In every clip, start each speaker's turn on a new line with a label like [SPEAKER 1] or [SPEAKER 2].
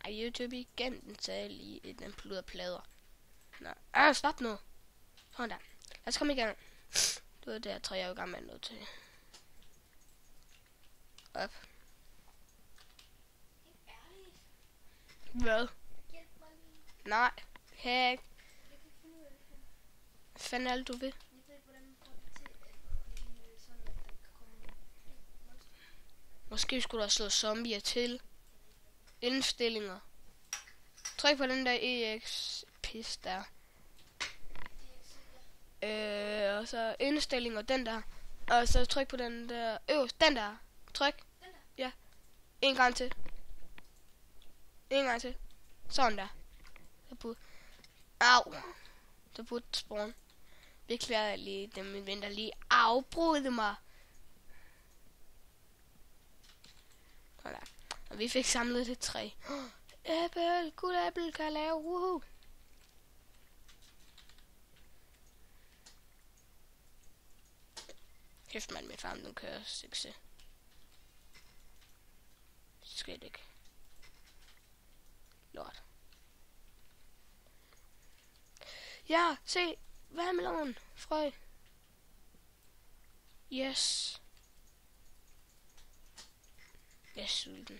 [SPEAKER 1] YouTube igen, den sagde lige den pludder plader. Nå, stop nu. Sådan der. Lad os komme i gang. Det var der 3 år i gang med noget til. Op. Hvad? Nej. Hey. Hvad fanden er det, du vil? Måske skulle der slå zombier til. Indstillinger. Tryk på den der EX-pis der. Og så indstillinger, den der. Og så tryk på den der øverst, den der. Tryk. Den der? Ja. En gang til. En gang til. Sådan der. Au. Der burde spawn. Beklager jeg lige, dem min ven der lige afbrudte mig. Sådan der. Og vi fik samlet det træ. Æble, guld æble kan jeg lave. Woohoo. Kæft mand, med farm, den kører succes. Slet ikke. Lort. Ja, se. Vandmelon. Frø. Yes. Jeg er sulten.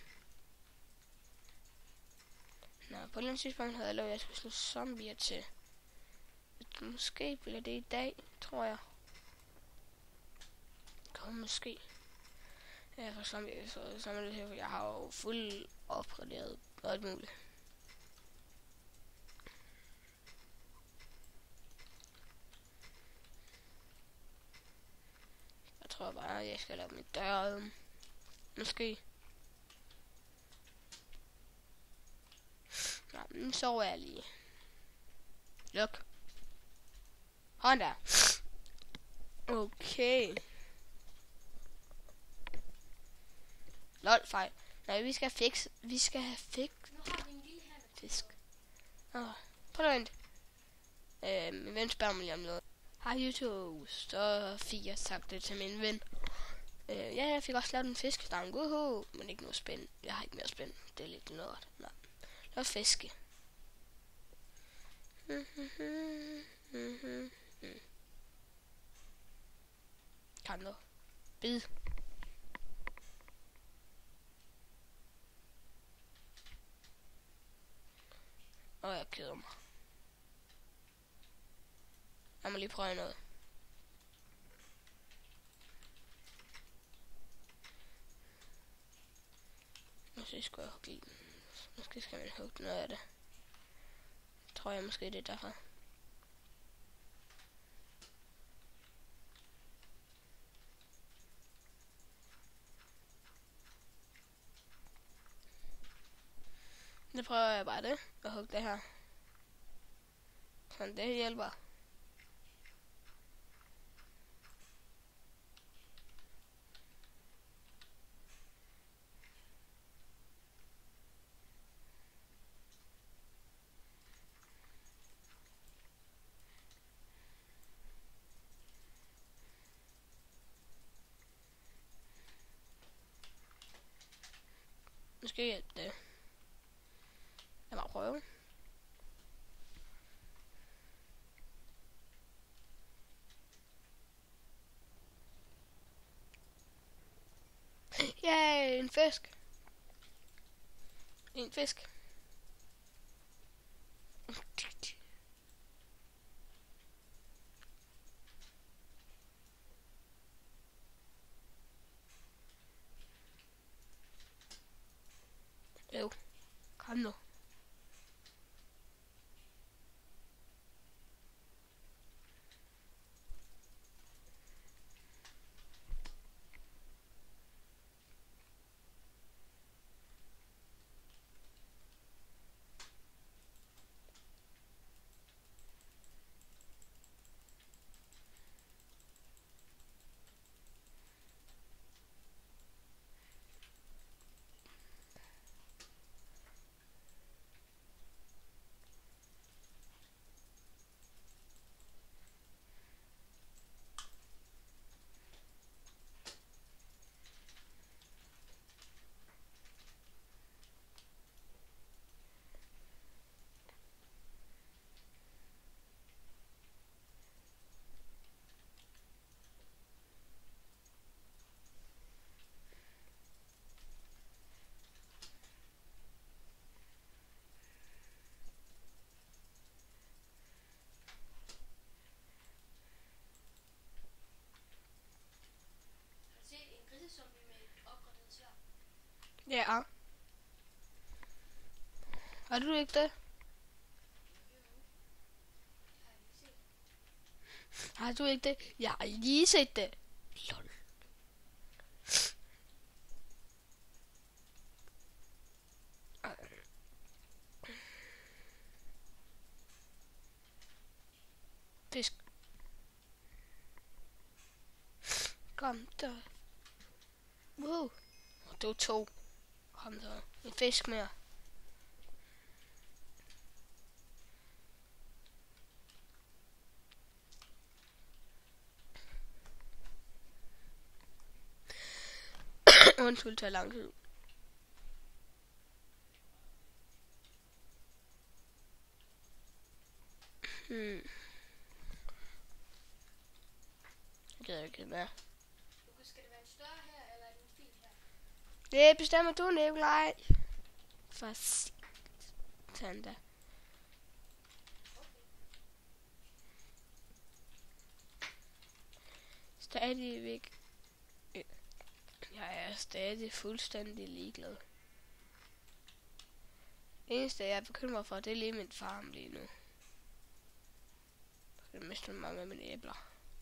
[SPEAKER 1] Nå, på den tidspunkt havde jeg lovet, at jeg skulle slå zombier til. Måske bliver det i dag, tror jeg. Måske. Ja, for zombier, så er det her, for jeg har jo fuldt opgraderet og alt muligt. Jeg tror bare, at jeg skal lave mit dør. Måske. Nå, nu sover jeg lige. Luk. Hånd der. Okay. Lol, fejl. Nej, vi skal fikse. Vi skal have fisk. Prøv at vente. Min ven spørger mig lige om noget. Hej YouTube. Så fik jeg sagt det til min ven. Ja, jeg fik også lavet en fiskestang. Men ikke noget spænd. Jeg har ikke mere spænd. Det er lidt noget. Nej. Lad os fiske. Kan noget. Bid. Og jeg keder mig. Jeg må lige prøve noget. Måske skal jeg hugge den. Måske skal man hugge noget af det. Tror jeg måske det er derfor. Nu prøver jeg bare det. Og hugge det her. Sådan, det hjælper. Nu skal jeg hjælpe det. Lad mig prøve. Yay, en fisk. En fisk. Jo, kom nu. Ja. Har du ikke det? Har du ikke det? Jeg har lige set det. Lol. Fisk. Kom der. Wow. Det var 2. Kom så. En fisk mere. Undskyld, det tager lang tid. Jeg gider ikke mere.
[SPEAKER 2] Skal det være en større her, eller er det en fin her?
[SPEAKER 1] Det bestemmer du, Nikolaj. For satan da. Stadigvæk. Jeg er stadig fuldstændig ligeglad. Eneste jeg er bekymret for, det er lige min farm lige nu. Jeg kan miste mange af mine æbler.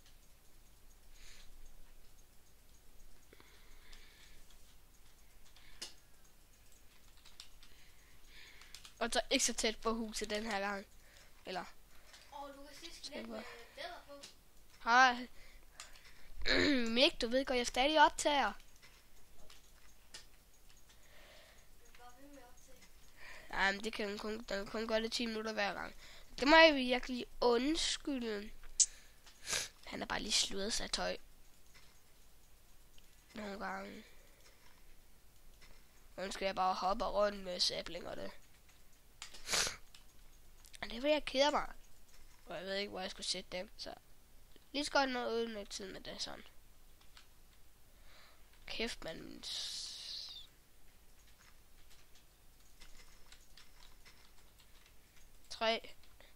[SPEAKER 1] Og så ikke så tæt på huset den her gang. Eller?
[SPEAKER 2] Du kan sidst lidt med læder på.
[SPEAKER 1] Hej. Mik, du ved godt, jeg stadig optager. Jamen, det kan den kun gøre det 10 minutter hver gang. Det må jeg virkelig undskylde. Han er bare lige sludret sig tøj. Nogle gange. Nu skal jeg bare hoppe rundt med sæblinger det. Og det vil jeg kede mig. Og jeg ved ikke, hvor jeg skulle sætte dem, så lige så godt noget uden med tid med det sådan. Kæft, man. Tre.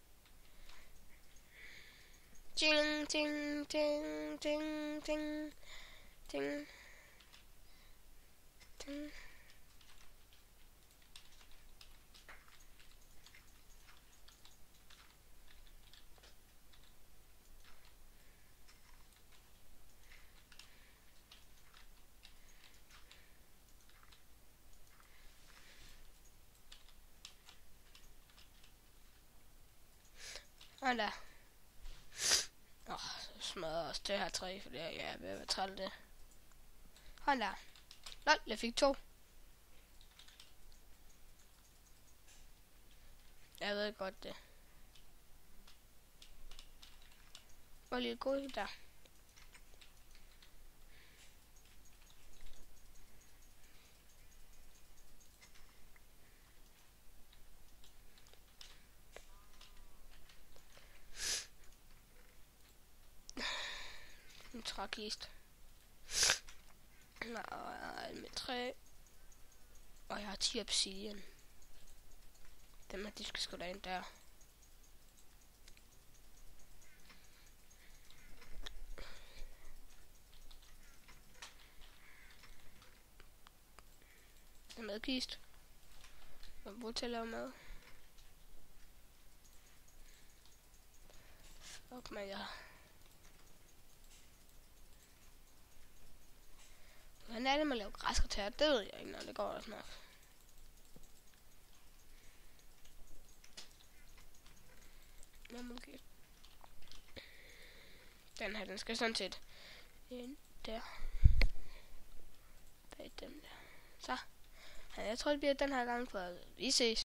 [SPEAKER 1] Ting, ting, ting, ting, ting, ting, ting. Hold da. Så smadrer også det her træ, for det er jeg ved at være træt af det. Hold da. Lol, jeg fik 2. Jeg ved godt det. Hvor lige god der. En trækist. Nej, med 3. Og jeg har 10 obsidian. Dem her, de skal sgu da ind der. Den madkist. Jeg bruger til at lave mad. Fuck mig, ja. Hvordan er det, man laver græskartær? Det ved jeg ikke, når det går også nok. Okay. Den her, den skal sådan set ind der. Bag dem der. Så. Ja, jeg tror, det bliver den her gang, for vi ses.